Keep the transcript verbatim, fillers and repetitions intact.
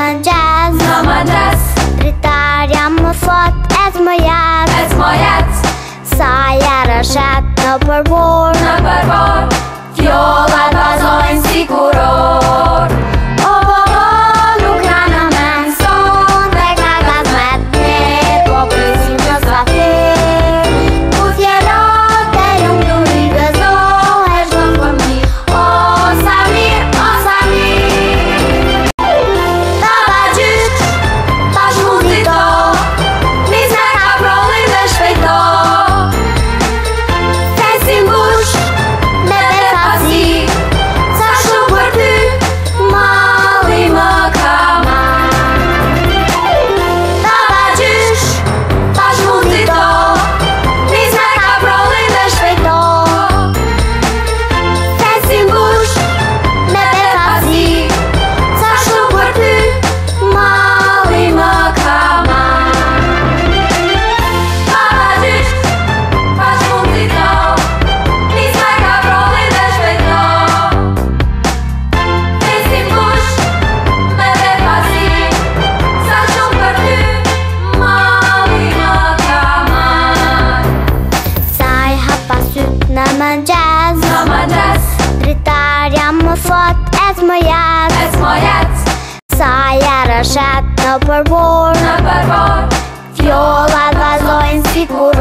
mëngjes, në mëngjes, dritarja më thot et më jet, et më jet, sa herë shet në përbor, në përbor, fjollat vazhdojnë si kuror. O po po nuk na në men son, dhe ka gazmet ne, po krysim që s'fafir, ku tjerot e jum du i gëzohesh në fëmi, O sa mirë, o sa mirë. Ta ba gjyq, tash muzito, nis me kaprollin dhe shpejto. Fesin bush, me dhe pasi, sa shumë për ty, malli më ka marrë. Ta ba gjyq, tash muzito, nis me kaprollin dhe shpejto. Fesin bush, me dhe pasi, sa shumë për ty, malli më ka marrë. Ta ba gjyq, tash muzito, nis me kaprollin dhe shpejto. Fesin bush, me dhe pasi, sa shumë për ty, malli më ka marrë. sa i hapa syt në mëngjes, Në mëngjes, dritarja më thot et më jet, et më jet, sa herë shet në përbor, në përbor, fjollat vazhdojnë si kur